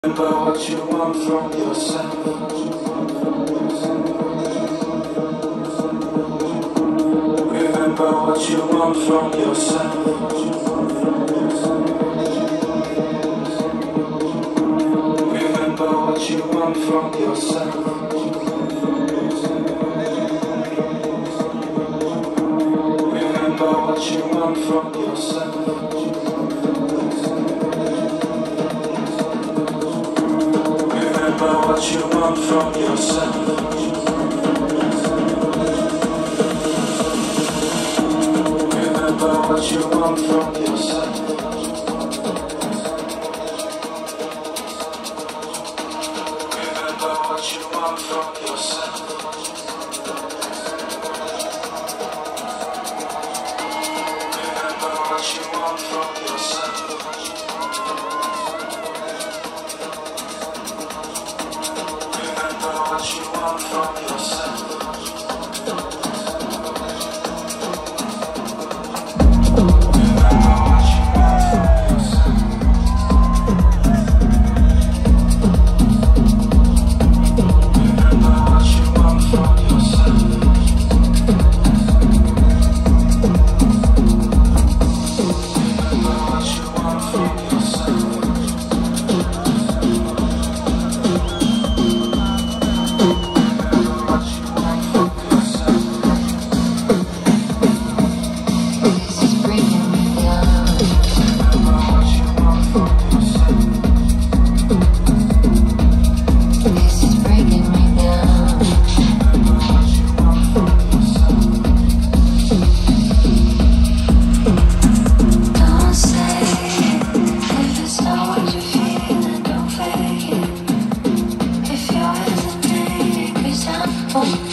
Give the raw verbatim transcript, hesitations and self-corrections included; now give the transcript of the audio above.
Remember what you want from yourself. Remember what you want from yourself. Remember what you want from yourself. Remember what you want from yourself. Remember what you want from yourself. Remember what you want from yourself. Remember what you want from yourself. Remember what you want from yourself. Remember what you want from yourself. Oh.